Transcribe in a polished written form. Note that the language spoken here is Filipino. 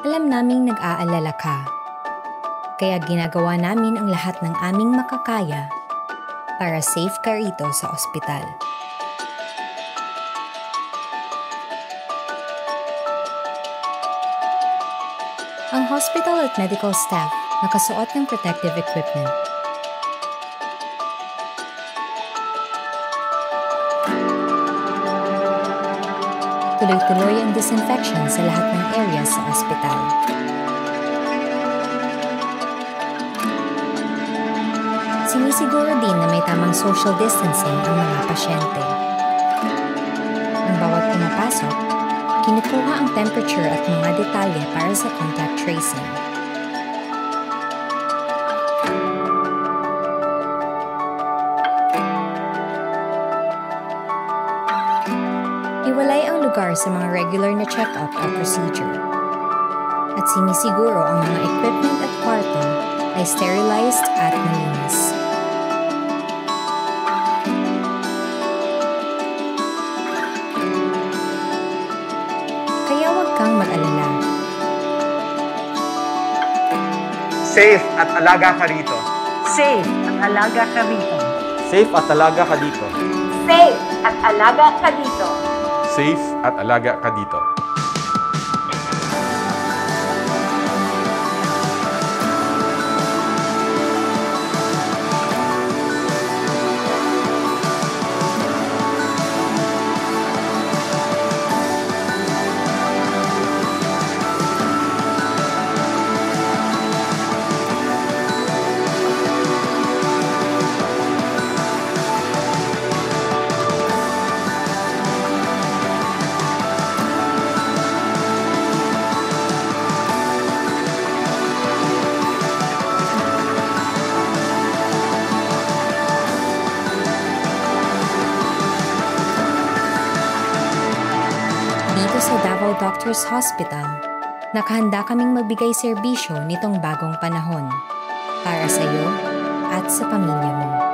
Alam naming nag-aalala ka, kaya ginagawa namin ang lahat ng aming makakaya para safe ka rito sa ospital. Ang hospital at medical staff nakasuot ng protective equipment. Tuloy-tuloy ang disinfection sa lahat ng areas sa ospital. Sinisiguro din na may tamang social distancing ang mga pasyente. Ang bawat pumapasok, kinukuha ang temperature at mga detalye para sa contact tracing. Iwalay ang lugar sa mga regular na check-up o procedure. At sinisiguro ang mga equipment at kwarto ay sterilized at malinis. Kaya huwag kang mag-alala. Safe at alaga ka rito. Safe at alaga ka rito. Safe at alaga ka dito. Safe at alaga ka dito. Safe at alaga ka dito. Dito sa Davao Doctors Hospital, nakahanda kaming magbigay serbisyo nitong bagong panahon para sa iyo at sa pamilya mo.